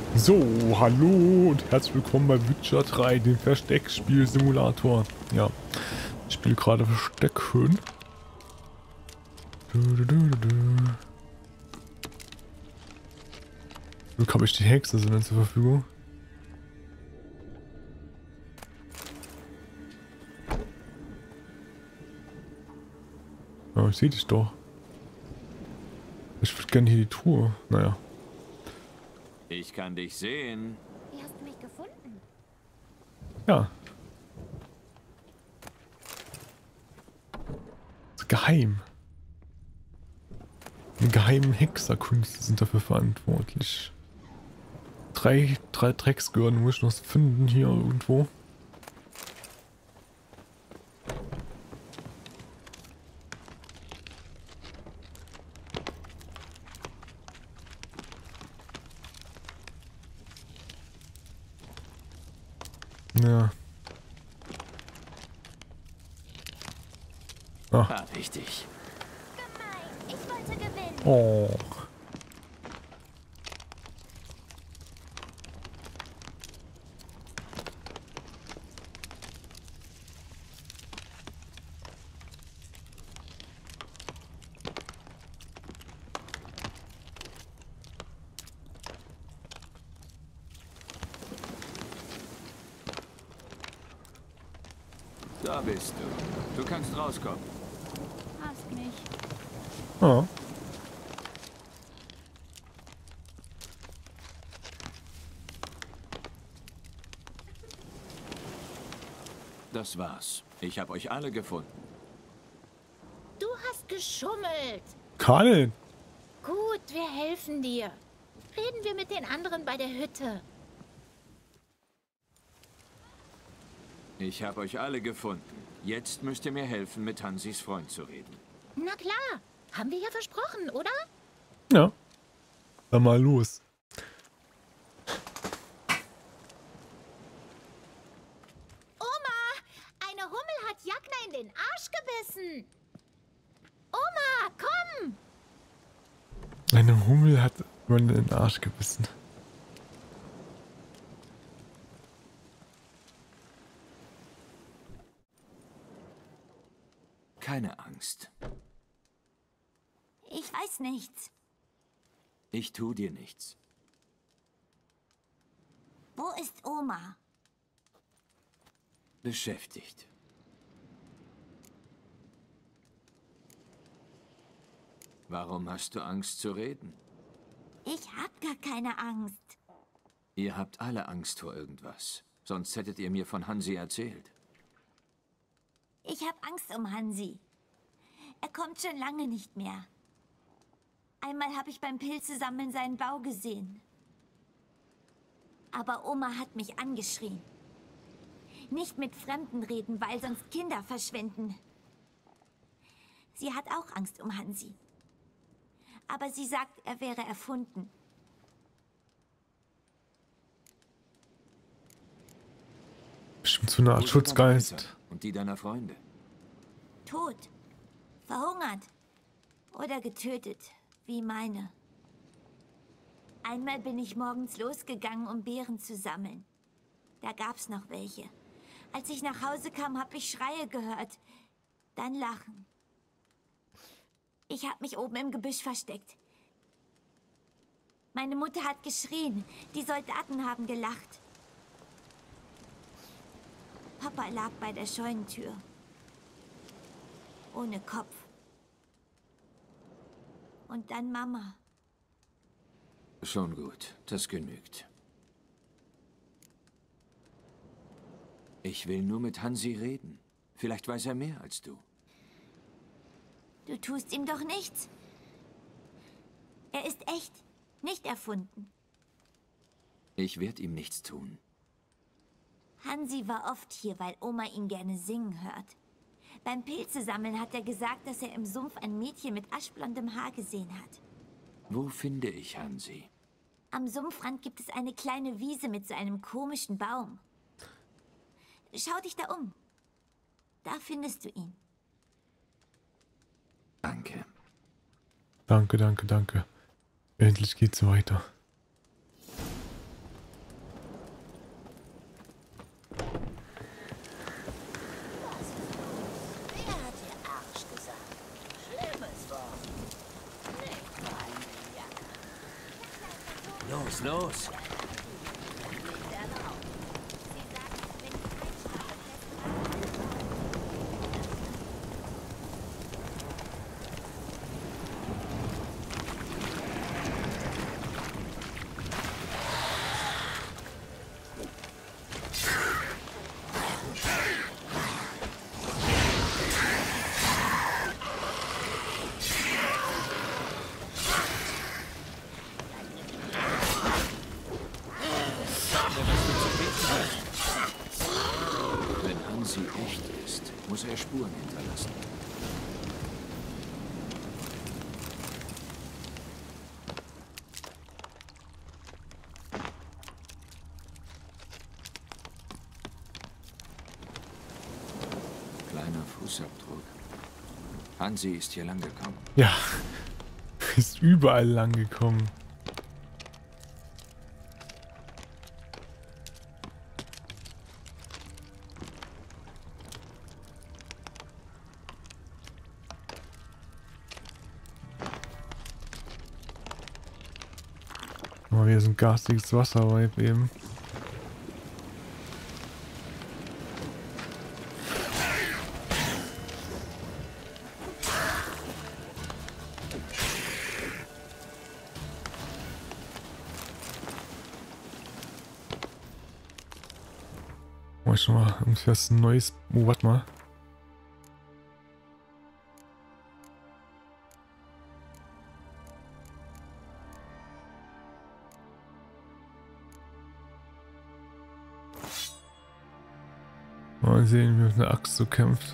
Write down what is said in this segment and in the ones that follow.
So, hallo und herzlich willkommen bei Witcher 3, dem Versteckspiel-Simulator. Ja, ich spiele gerade Verstecken. Zum Glück habe ich die Hexe zur Verfügung. Ja, ich sehe dich doch. Ich würde gerne hier die Truhe. Naja. Ich kann dich sehen. Wie hast du mich gefunden? Ja. Das ist geheim. Die geheimen Hexerkünste sind dafür verantwortlich. Drei Drecksgürtel muss ich noch finden hier irgendwo. Ja. Ah. Hab ich dich. Gemein, ich wollte gewinnen. Oh. Da bist du. Du kannst rauskommen. Hast mich. Ah. Das war's. Ich habe euch alle gefunden. Du hast geschummelt. Karl! Gut, wir helfen dir. Reden wir mit den anderen bei der Hütte. Ich habe euch alle gefunden. Jetzt müsst ihr mir helfen, mit Hansis Freund zu reden. Na klar, haben wir ja versprochen, oder? Ja. Dann mal los. Oma, eine Hummel hat Jagna in den Arsch gebissen. Oma, komm! Eine Hummel hat man in den Arsch gebissen. Keine Angst. Ich weiß nichts. Ich tu dir nichts. Wo ist Oma? Beschäftigt. Warum hast du Angst zu reden? Ich hab gar keine Angst. Ihr habt alle Angst vor irgendwas. Sonst hättet ihr mir von Hansi erzählt. Ich hab Angst um Hansi. Er kommt schon lange nicht mehr. Einmal habe ich beim Pilzesammeln seinen Bau gesehen. Aber Oma hat mich angeschrien. Nicht mit Fremden reden, weil sonst Kinder verschwinden. Sie hat auch Angst um Hansi. Aber sie sagt, er wäre erfunden. Bestimmt so eine Wo Art sind deine Schutzgeist. Eltern und die deiner Freunde? Tot. Verhungert. Oder getötet, wie meine. Einmal bin ich morgens losgegangen, um Beeren zu sammeln. Da gab's noch welche. Als ich nach Hause kam, habe ich Schreie gehört. Dann Lachen. Ich habe mich oben im Gebüsch versteckt. Meine Mutter hat geschrien. Die Soldaten haben gelacht. Papa lag bei der Scheunentür. Ohne Kopf. Und dann Mama. Schon gut, das genügt. Ich will nur mit Hansi reden. Vielleicht weiß er mehr als du. Du tust ihm doch nichts. Er ist echt, nicht erfunden. Ich werde ihm nichts tun. Hansi war oft hier, weil Oma ihn gerne singen hört. Beim Pilzesammeln hat er gesagt, dass er im Sumpf ein Mädchen mit aschblondem Haar gesehen hat. Wo finde ich Hansi? Am Sumpfrand gibt es eine kleine Wiese mit so einem komischen Baum. Schau dich da um. Da findest du ihn. Danke. Danke, danke, danke. Endlich geht's weiter. Los, los! Wenn Hansi echt ist, muss er Spuren hinterlassen. Kleiner Fußabdruck. Hansi ist hier lang gekommen. Ja, ist überall lang gekommen. Oh, hier ist ein garstiges Wasserweib eben. Oh, schon mal irgendwie was Neues. Oh, warte mal. Mal sehen, wie mit einer Axt so kämpft.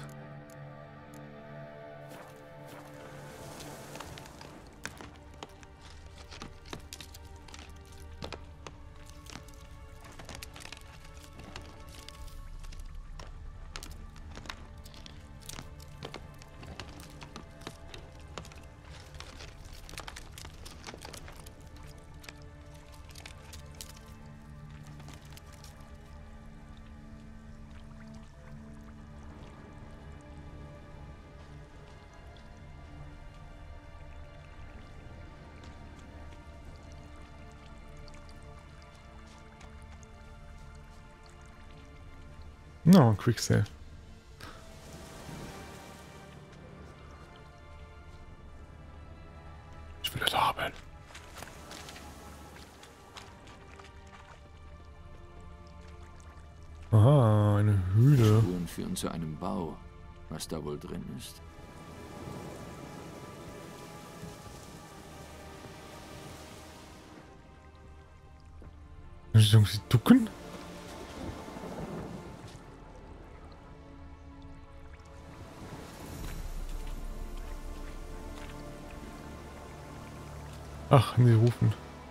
No, Quick Save. Ich will das haben. Aha, eine Höhle. Spuren führen zu einem Bau. Was da wohl drin ist? Irgendwie ducken? Ach, nee, rufen.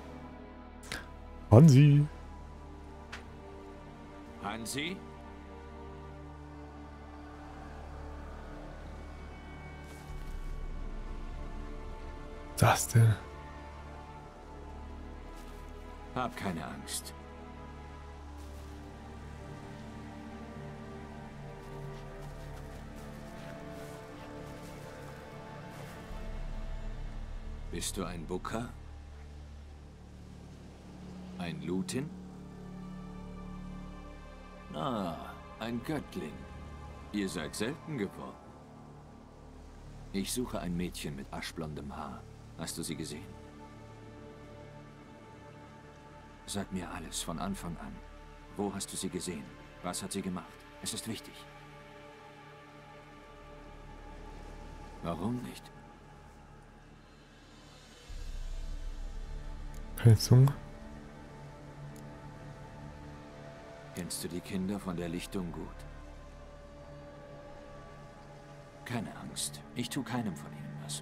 Hansi. Hansi? Was denn? Hab keine Angst. Bist du ein Bukka? Ein Lutin? Ah, ein Göttling. Ihr seid selten geworden. Ich suche ein Mädchen mit aschblondem Haar. Hast du sie gesehen? Sag mir alles von Anfang an. Wo hast du sie gesehen? Was hat sie gemacht? Es ist wichtig. Warum nicht? Pelzung. Kennst du die Kinder von der Lichtung gut? Keine Angst. Ich tue keinem von ihnen was.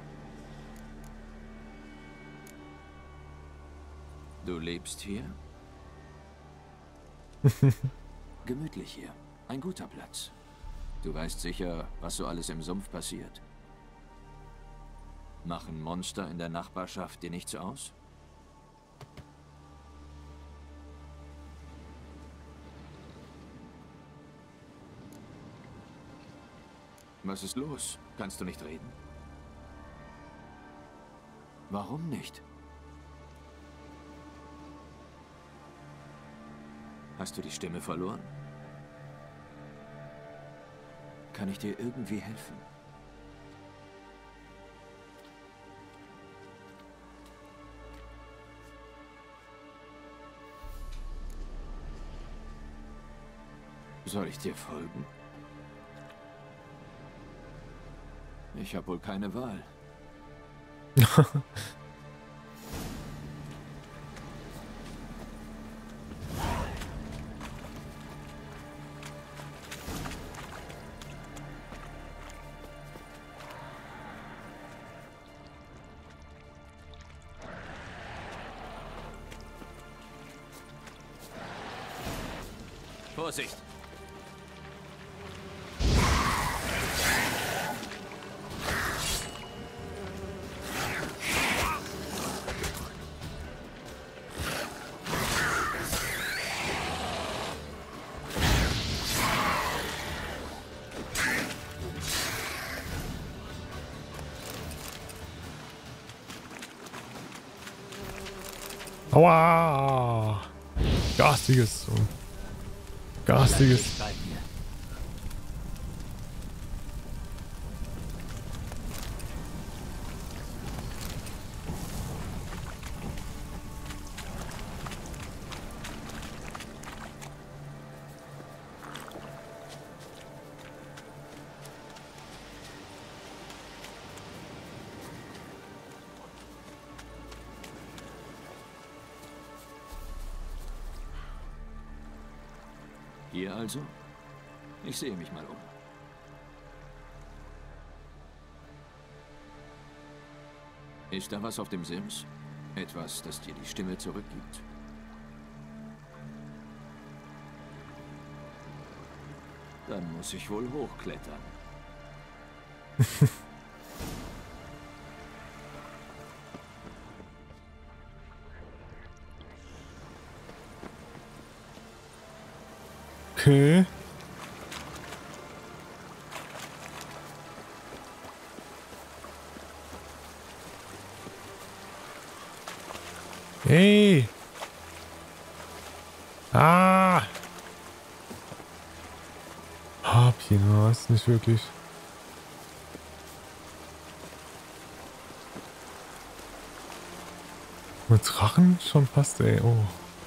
Du lebst hier? Gemütlich hier. Ein guter Platz. Du weißt sicher, was so alles im Sumpf passiert. Machen Monster in der Nachbarschaft dir nichts aus? Was ist los? Kannst du nicht reden? Warum nicht? Hast du die Stimme verloren? Kann ich dir irgendwie helfen? Soll ich dir folgen? Ich habe wohl keine Wahl. Vorsicht! Aua! Garstiges. Garstiges. Hier also? Ich sehe mich mal um. Ist da was auf dem Sims? Etwas, das dir die Stimme zurückgibt? Dann muss ich wohl hochklettern. Okay. Hey. Ah. Habchen, was? Nicht wirklich. Mit Drachen schon fast, ey. Oh.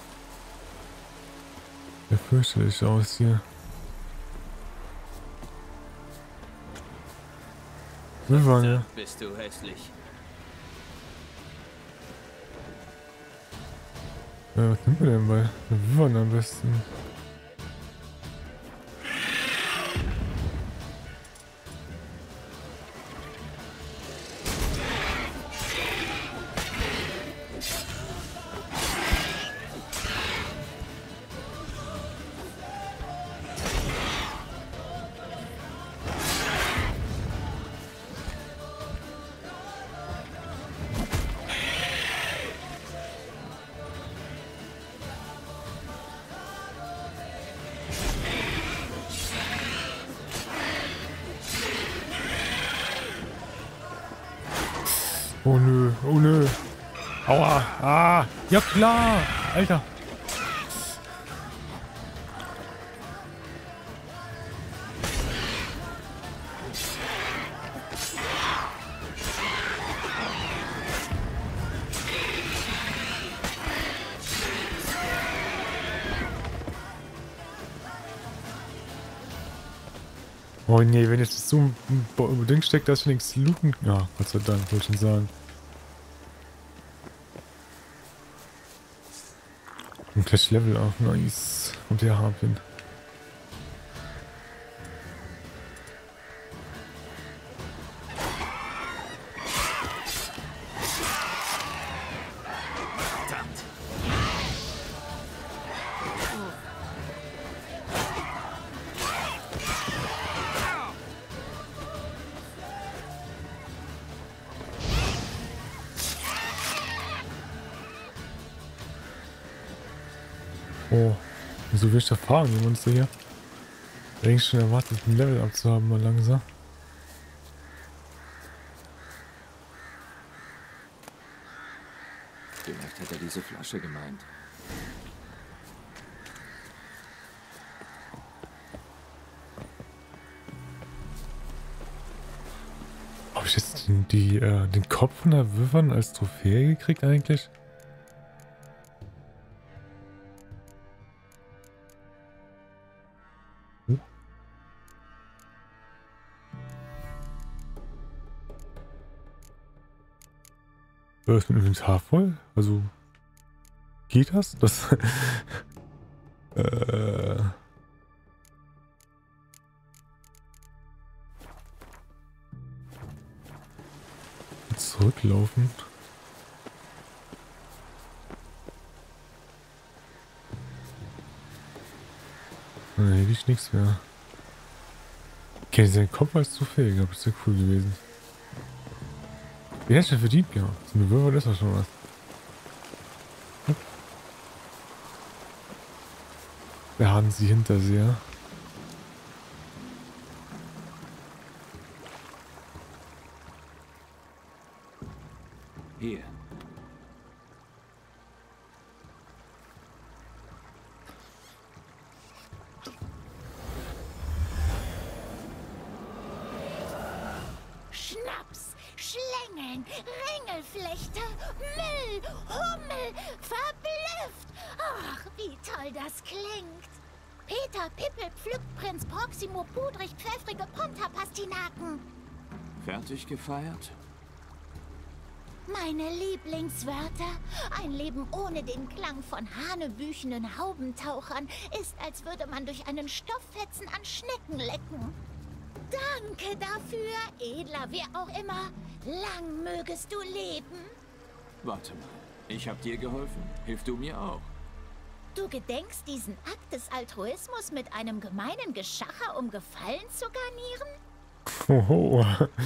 Der fürchterlich aus hier. Wildwanne. Bist du hässlich? Ja, was nimmt man denn bei Wildwanne am besten? Oh nö, oh nö. Aua, ah, ja klar, Alter. Oh nee, wenn jetzt so ein Ding steckt, dass ich nichts looten. Ja, Gott sei Dank, wollte ich schon sagen. Und gleich Level auf, nice. Und der Harpien. Oh, wieso will ich da fahren, die Monster hier? Eigentlich schon erwartet, ein Level abzuhaben, mal langsam. Vielleicht hat er diese Flasche gemeint. ich jetzt den Kopf von der Wyvern als Trophäe gekriegt eigentlich? Hm? Ist mein Inventar voll? Also geht das? Das zurücklaufen. Ne, hier liegt nichts mehr. Okay, sein Kopf als Trophäe gehabt, ist ja cool gewesen. Wie hätte ich denn verdient gehabt? So eine Würfel ist doch schon was. Wir haben sie Hinterseher. Hier. Schnaps, Schlängeln, Ringelflechte, Müll, Hummel, verblüfft. Ach, wie toll das klingt. Peter Pippel pflückt Prinz Proximo pudrig pfeffrige Ponta-Pastinaken. Fertig gefeiert? Meine Lieblingswörter. Ein Leben ohne den Klang von hanebüchenen Haubentauchern ist, als würde man durch einen Stofffetzen an Schnecken lecken. Danke dafür, edler wer auch immer. Lang mögest du leben. Warte mal. Ich hab dir geholfen. Hilf du mir auch. Du gedenkst, diesen Akt des Altruismus mit einem gemeinen Geschacher um Gefallen zu garnieren? Hoho.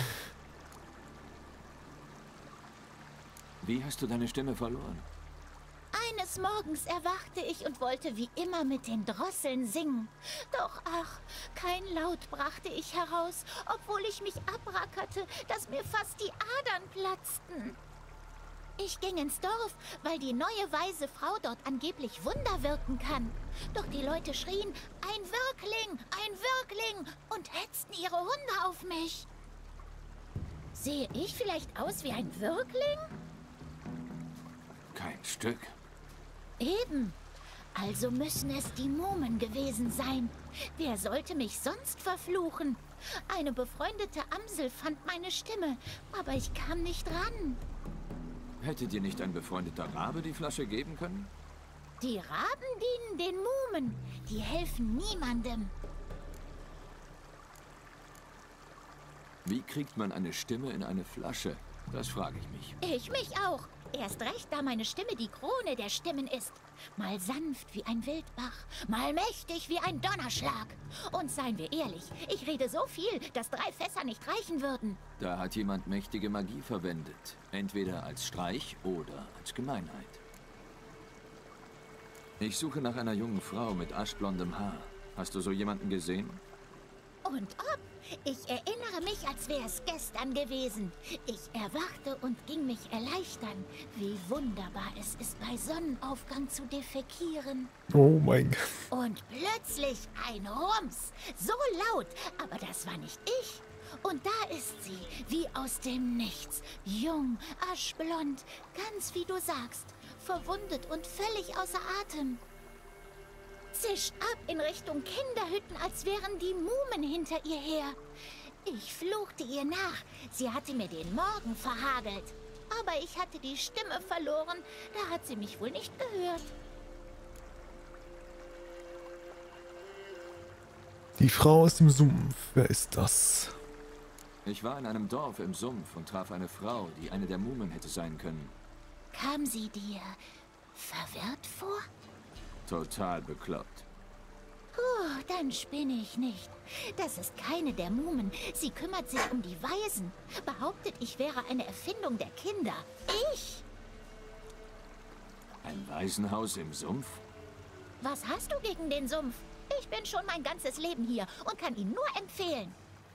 Wie hast du deine Stimme verloren? Eines Morgens erwachte ich und wollte wie immer mit den Drosseln singen. Doch ach, kein Laut brachte ich heraus, obwohl ich mich abrackerte, dass mir fast die Adern platzten. Ich ging ins Dorf, weil die neue weise Frau dort angeblich Wunder wirken kann. Doch die Leute schrien, ein Wirkling, ein Wirkling, und hetzten ihre Hunde auf mich. Sehe ich vielleicht aus wie ein Wirkling? Kein Stück. Eben. Also müssen es die Mumen gewesen sein. Wer sollte mich sonst verfluchen? Eine befreundete Amsel fand meine Stimme, aber ich kam nicht ran. Hätte dir nicht ein befreundeter Rabe die Flasche geben können? Die Raben dienen den Mumen. Die helfen niemandem. Wie kriegt man eine Stimme in eine Flasche? Das frage ich mich. Ich mich auch. Erst recht, da meine Stimme die Krone der Stimmen ist. Mal sanft wie ein Wildbach, mal mächtig wie ein Donnerschlag. Und seien wir ehrlich, ich rede so viel, dass 3 Fässer nicht reichen würden. Da hat jemand mächtige Magie verwendet. Entweder als Streich oder als Gemeinheit. Ich suche nach einer jungen Frau mit aschblondem Haar. Hast du so jemanden gesehen? Und ob? Ich erinnere mich, als wäre es gestern gewesen. Ich erwachte und ging mich erleichtern. Wie wunderbar es ist, bei Sonnenaufgang zu defekieren. Oh mein Gott. Und plötzlich ein Rums. So laut, aber das war nicht ich. Und da ist sie, wie aus dem Nichts. Jung, aschblond, ganz wie du sagst. Verwundet und völlig außer Atem. Zischt ab in Richtung Kinderhütten, als wären die Mumen hinter ihr her. Ich fluchte ihr nach. Sie hatte mir den Morgen verhagelt. Aber ich hatte die Stimme verloren. Da hat sie mich wohl nicht gehört. Die Frau aus dem Sumpf. Wer ist das? Ich war in einem Dorf im Sumpf und traf eine Frau, die eine der Mumen hätte sein können. Kam sie dir verwirrt vor? Total bekloppt. Dann spinne ich nicht. Das ist keine der Mumen. Sie kümmert sich um die Waisen. Behauptet, ich wäre eine Erfindung der Kinder. Ich? Ein Waisenhaus im Sumpf? Was hast du gegen den Sumpf? Ich bin schon mein ganzes Leben hier und kann ihn nur empfehlen.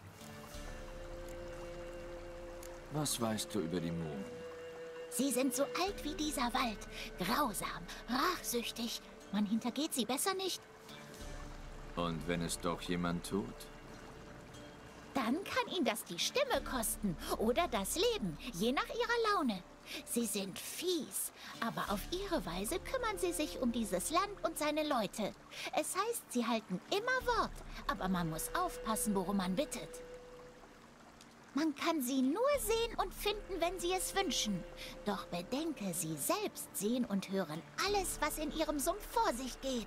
Was weißt du über die Mumen? Sie sind so alt wie dieser Wald. Grausam, rachsüchtig. Man hintergeht sie besser nicht. Und wenn es doch jemand tut? Dann kann ihn das die Stimme kosten oder das Leben, je nach ihrer Laune. Sie sind fies, aber auf ihre Weise kümmern sie sich um dieses Land und seine Leute. Es heißt, sie halten immer Wort, aber man muss aufpassen, worum man bittet. Man kann sie nur sehen und finden, wenn sie es wünschen. Doch bedenke, sie selbst sehen und hören alles, was in ihrem Sumpf vor sich geht.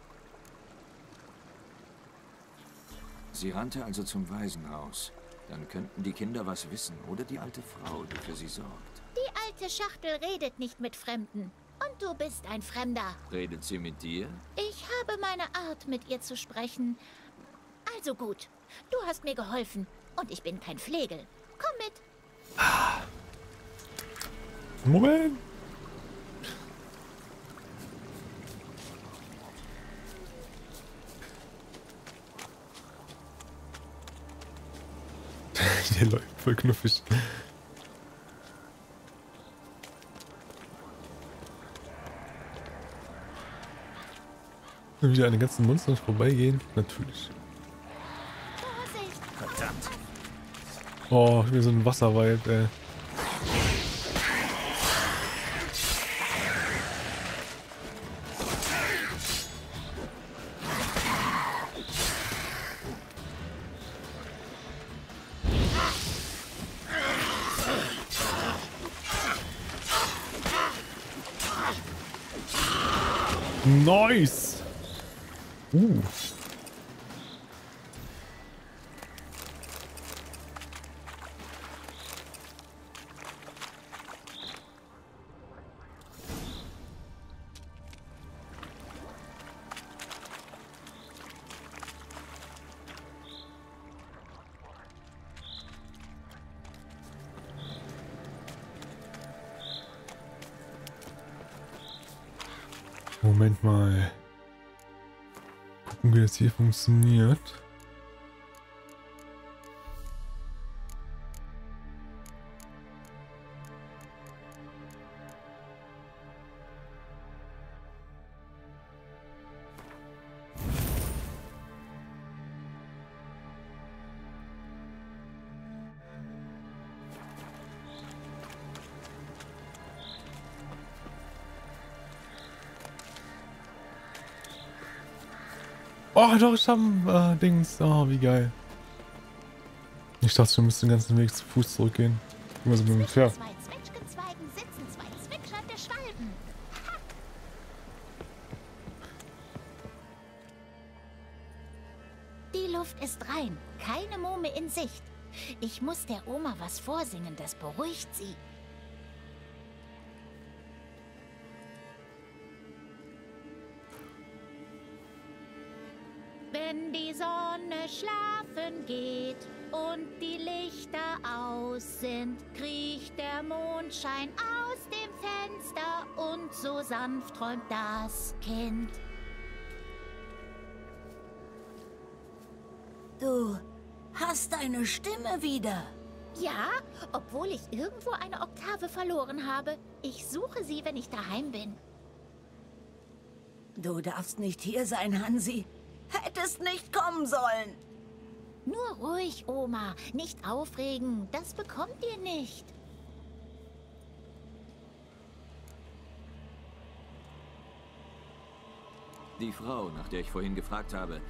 Sie rannte also zum Waisenhaus. Dann könnten die Kinder was wissen oder die alte Frau, die für sie sorgt. Die alte Schachtel redet nicht mit Fremden. Und du bist ein Fremder. Redet sie mit dir? Ich habe meine Art, mit ihr zu sprechen. Also gut, du hast mir geholfen. Und ich bin kein Flegel. Komm mit. Moment! Der läuft voll knuffig. Wieder an den ganzen Monstern vorbeigehen? Natürlich. Vorsicht. Verdammt. Oh, wie so ein Wasserwald, ey. Nice! Moment mal. Gucken, wie das hier funktioniert. Oh, doch, ich hab Dings. Oh, wie geil. Ich dachte, wir müssten den ganzen Weg zu Fuß zurückgehen. Immer so mit dem Pferd. Zwischen zwei Zwetschgenzweigen sitzen zwei zwitschernde Schwalben. Die Luft ist rein, keine Muhme in Sicht. Ich muss der Oma was vorsingen, das beruhigt sie. Wenn die Sonne schlafen geht und die Lichter aus sind, kriecht der Mondschein aus dem Fenster und so sanft träumt das Kind. Du hast deine Stimme wieder. Ja, obwohl ich irgendwo eine Oktave verloren habe. Ich suche sie, wenn ich daheim bin. Du darfst nicht hier sein, Hansi. Hättest nicht kommen sollen. Nur ruhig, Oma. Nicht aufregen. Das bekommt ihr nicht. Die Frau, nach der ich vorhin gefragt habe.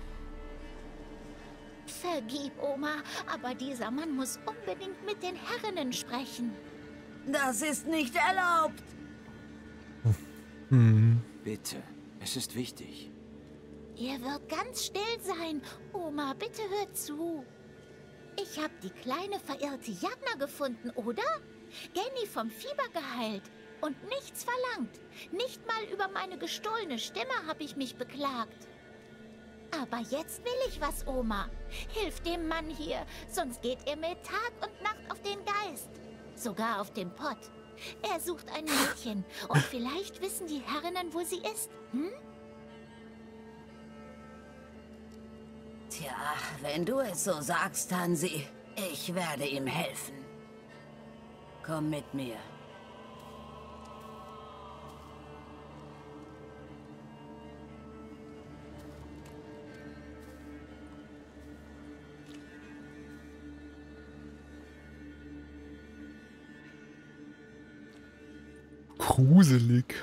Vergib, Oma, aber dieser Mann muss unbedingt mit den Herrinnen sprechen. Das ist nicht erlaubt. Bitte, es ist wichtig. Er wird ganz still sein. Oma, bitte hör zu. Ich habe die kleine verirrte Jagna gefunden, oder? Genny vom Fieber geheilt und nichts verlangt. Nicht mal über meine gestohlene Stimme habe ich mich beklagt. Aber jetzt will ich was, Oma. Hilf dem Mann hier, sonst geht er mir Tag und Nacht auf den Geist. Sogar auf den Pott. Er sucht ein Mädchen und vielleicht wissen die Herrinnen, wo sie ist. Hm? Tja, wenn du es so sagst, Hansi, ich werde ihm helfen. Komm mit mir. gruselig.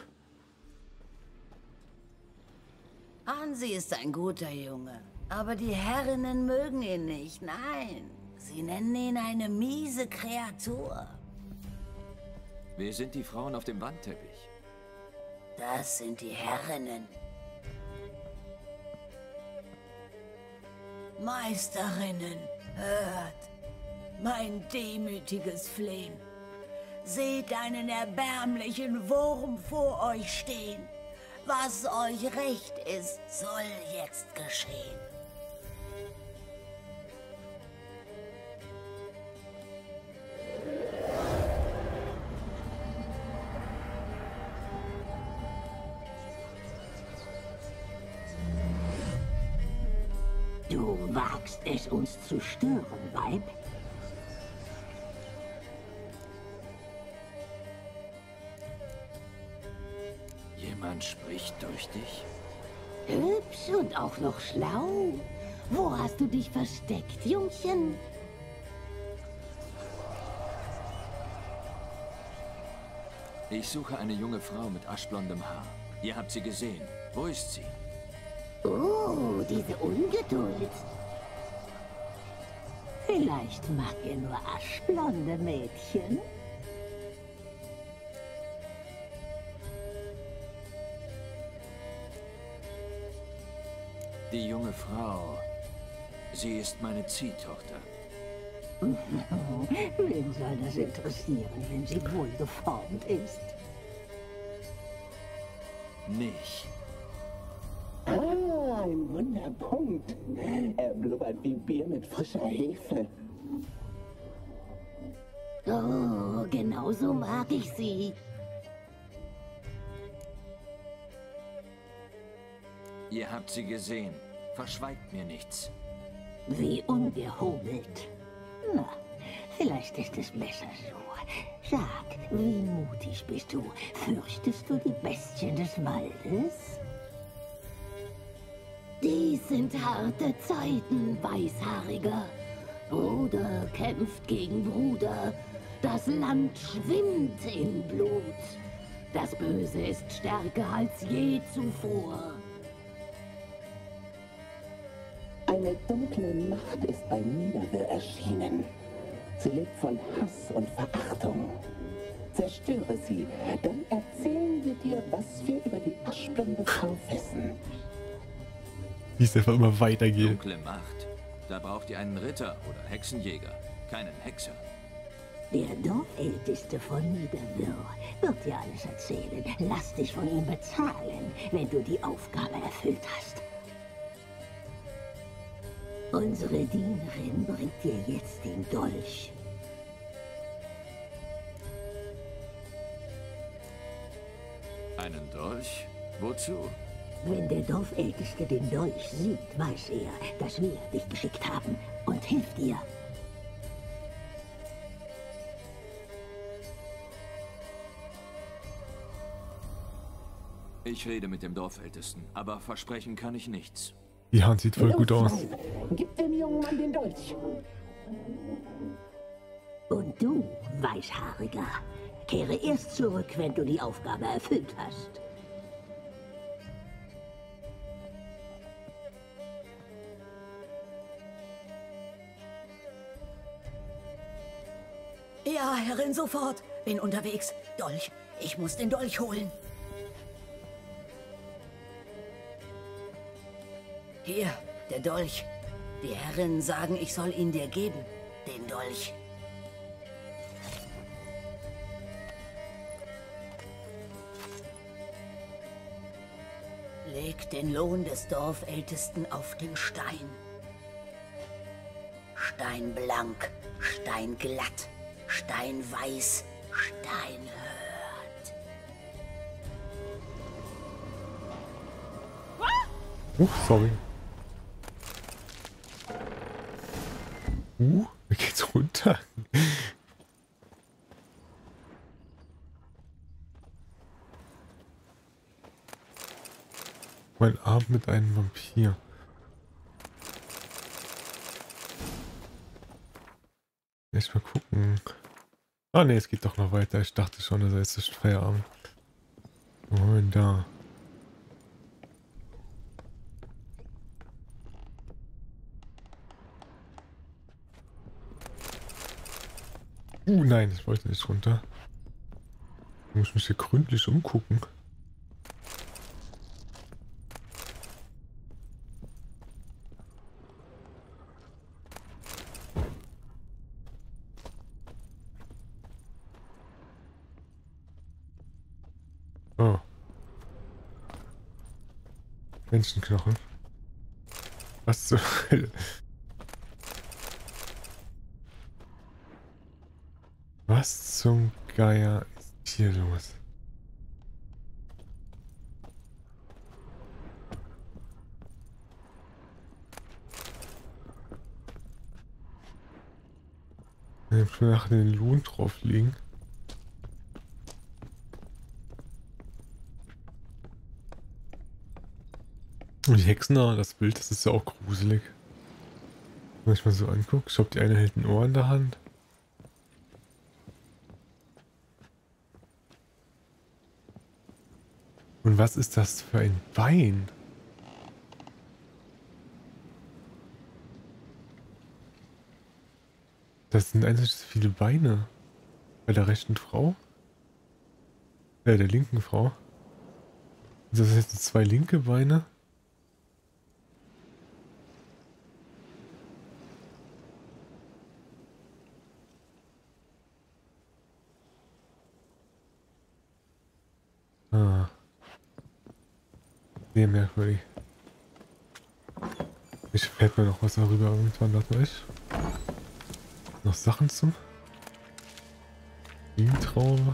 Hansi ist ein guter Junge, aber die Herrinnen mögen ihn nicht. Nein, sie nennen ihn eine miese Kreatur. Wer sind die Frauen auf dem Wandteppich? Das sind die Herrinnen. Meisterinnen, hört mein demütiges Flehen. Seht einen erbärmlichen Wurm vor euch stehen. Was euch recht ist, soll jetzt geschehen. Du wagst es, uns zu stören, Weib? Jemand spricht durch dich? Hübsch und auch noch schlau. Wo hast du dich versteckt, Jungchen? Ich suche eine junge Frau mit aschblondem Haar. Ihr habt sie gesehen. Wo ist sie? Oh, diese Ungeduld. Vielleicht mag er nur aschblonde Mädchen. Die junge Frau. Sie ist meine Ziehtochter. Wen soll das interessieren, wenn sie wohlgeformt ist? Mich. Ah, ein Wunderpunkt. Er blubbert wie Bier mit frischer Hefe. Oh, genau so mag ich sie. Ihr habt sie gesehen. Verschweigt mir nichts. Wie ungehobelt. Na, vielleicht ist es besser so. Sag, wie mutig bist du? Fürchtest du die Bestien des Waldes? Dies sind harte Zeiten, Weißhaariger. Bruder kämpft gegen Bruder. Das Land schwimmt in Blut. Das Böse ist stärker als je zuvor. Eine dunkle Macht ist bei Niederwir erschienen. Sie lebt von Hass und Verachtung. Zerstöre sie, dann erzählen wir dir, was wir über die aschblonde Frau wissen. Wie es einfach immer weitergeht. Dunkle Macht. Da braucht ihr einen Ritter oder Hexenjäger, keinen Hexer. Der Dorfälteste von Niederwir wird dir alles erzählen. Lass dich von ihm bezahlen, wenn du die Aufgabe erfüllt hast. Unsere Dienerin bringt dir jetzt den Dolch. Einen Dolch? Wozu? Wenn der Dorfälteste den Dolch sieht, weiß er, dass wir dich geschickt haben und hilft dir. Ich rede mit dem Dorfältesten, aber versprechen kann ich nichts. Die Hand sieht voll gut aus. Gib dem jungen Mann den Dolch. Und du, Weißhaariger, kehre erst zurück, wenn du die Aufgabe erfüllt hast. Ja, Herrin, sofort. Bin unterwegs. Dolch. Ich muss den Dolch holen. Hier, der Dolch. Die Herren sagen, ich soll ihn dir geben. Den Dolch. Leg den Lohn des Dorfältesten auf den Stein. Steinblank, steinglatt, steinweiß, steinhört. Sorry. Mir geht's runter. Mein Abend mit einem Vampir. Erst mal gucken. Ah ne, es geht doch noch weiter. Ich dachte schon, das ist jetzt Feierabend. Oh, und da. Nein, ich wollte nicht runter. Ich muss mich hier gründlich umgucken. Oh. Menschenknochen. Was zur Hölle? Was zum Geier ist hier los? Ich will nach den Lohn drauf liegen. Und die Hexen da, das Bild, das ist ja auch gruselig. Wenn ich mal so angucke, ich glaube, die eine hält ein Ohr in der Hand. Und was ist das für ein Bein? Das sind eigentlich viele Beine. Bei der rechten Frau? Der linken Frau. Das sind jetzt 2 linke Beine. Ah. Sehr merkwürdig. Ich fällt mir noch was darüber irgendwann, warte mal. Noch Sachen zum Traube.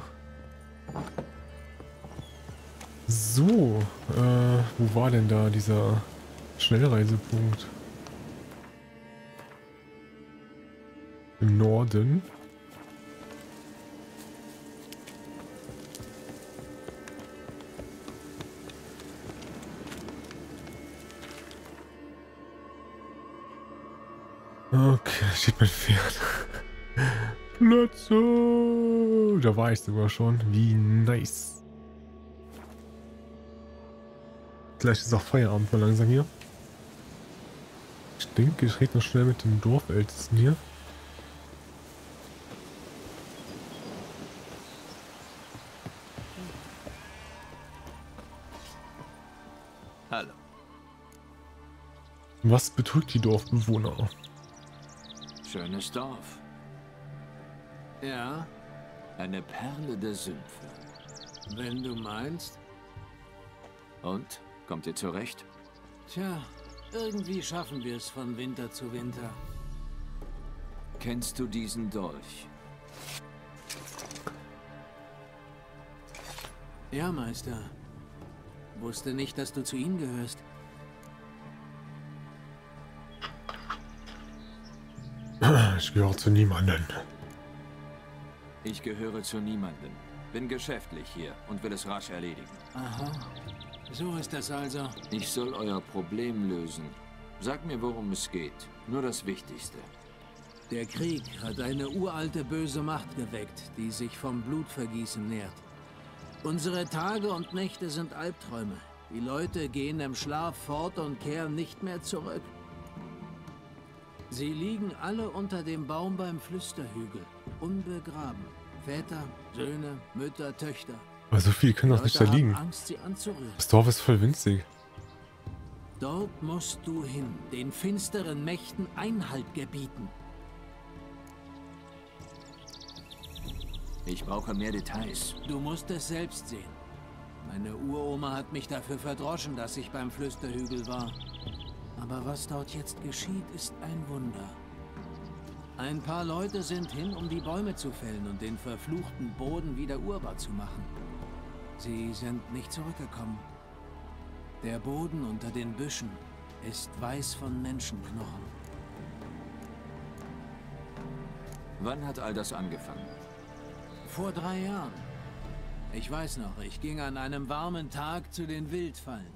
So, wo war denn da dieser Schnellreisepunkt? Im Norden. Okay, steht mein Pferd. Plötze! Da war ich sogar schon. Wie nice. Gleich ist auch Feierabend mal langsam hier. Ich denke, ich rede noch schnell mit dem Dorfältesten hier. Hallo. Was betrügt die Dorfbewohner? Schönes Dorf. Ja, Eine Perle der Sümpfe. wenn du meinst. Und? Kommt ihr zurecht? Tja, irgendwie schaffen wir es von Winter zu Winter. Kennst du diesen Dolch? Ja, Meister. Wusste nicht, dass du zu ihnen gehörst. Ich gehöre zu niemandem. Ich gehöre zu niemandem. Bin geschäftlich hier und will es rasch erledigen. Aha. So ist das also. Ich soll euer Problem lösen. Sag mir, worum es geht. Nur das Wichtigste. Der Krieg hat eine uralte böse Macht geweckt, die sich vom Blutvergießen nährt. Unsere Tage und Nächte sind Albträume. Die Leute gehen im Schlaf fort und kehren nicht mehr zurück. Sie liegen alle unter dem Baum beim Flüsterhügel, unbegraben. Väter, Söhne, Mütter, Töchter. Aber so viel können doch nicht da Leute liegen. haben Angst, sie anzurühren. Das Dorf ist voll winzig. Dort musst du hin, den finsteren Mächten Einhalt gebieten. Ich brauche mehr Details. Du musst es selbst sehen. Meine Uroma hat mich dafür verdroschen, dass ich beim Flüsterhügel war. Aber was dort jetzt geschieht, ist ein Wunder. Ein paar Leute sind hin, um die Bäume zu fällen und den verfluchten Boden wieder urbar zu machen. Sie sind nicht zurückgekommen. Der Boden unter den Büschen ist weiß von Menschenknochen. Wann hat all das angefangen? Vor 3 Jahren. Ich weiß noch, ich ging an einem warmen Tag zu den Wildfallen.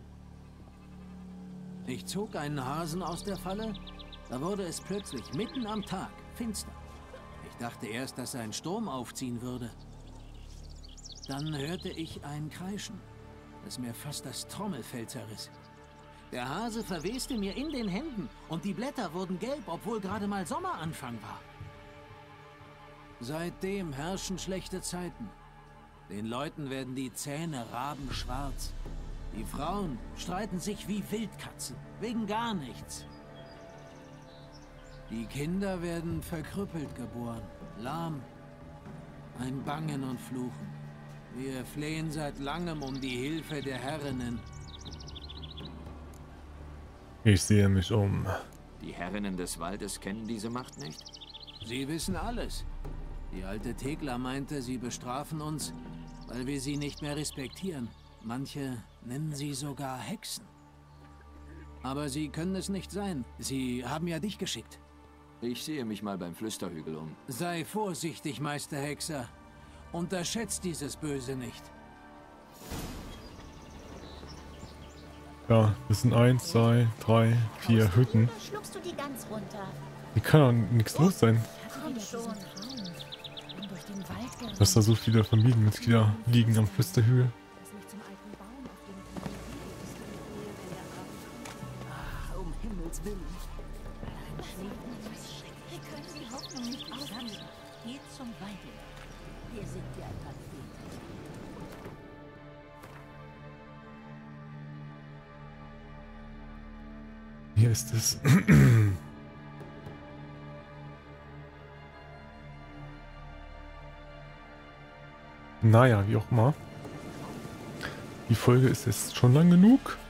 Ich zog einen Hasen aus der Falle, da wurde es plötzlich mitten am Tag finster. Ich dachte erst, dass ein Sturm aufziehen würde. Dann hörte ich ein Kreischen. das mir fast das Trommelfell zerriss. Der Hase verweste mir in den Händen und die Blätter wurden gelb, obwohl gerade mal Sommeranfang war. Seitdem herrschen schlechte Zeiten. Den Leuten werden die Zähne rabenschwarz. Die Frauen streiten sich wie Wildkatzen, wegen gar nichts. Die Kinder werden verkrüppelt geboren, lahm. Ein Bangen und Fluchen. Wir flehen seit langem um die Hilfe der Herrinnen. Ich sehe mich um. Die Herrinnen des Waldes kennen diese Macht nicht? Sie wissen alles. Die alte Thekla meinte, sie bestrafen uns, weil wir sie nicht mehr respektieren. Manche nennen sie sogar Hexen. Aber sie können es nicht sein. Sie haben ja dich geschickt. Ich sehe mich mal beim Flüsterhügel um. Sei vorsichtig, Meister Hexer. Unterschätzt dieses Böse nicht. Ja, das sind 1, 2, 3, 4 Hütten. Oder schluckst du die ganz runter? Hier kann doch nichts los sein, Komm schon. dass da so viele Familienmitglieder liegen am Flüsterhügel. Um Himmels Willen. Wir können die Hoffnung nicht aufgeben. Geht zum Weide. Hier sind wir ein paar Fehler. Hier ist es. Naja, wie auch immer. Die Folge ist jetzt schon lang genug.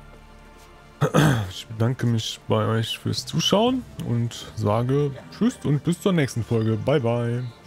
Ich bedanke mich bei euch fürs Zuschauen und sage Tschüss und bis zur nächsten Folge. Bye, bye.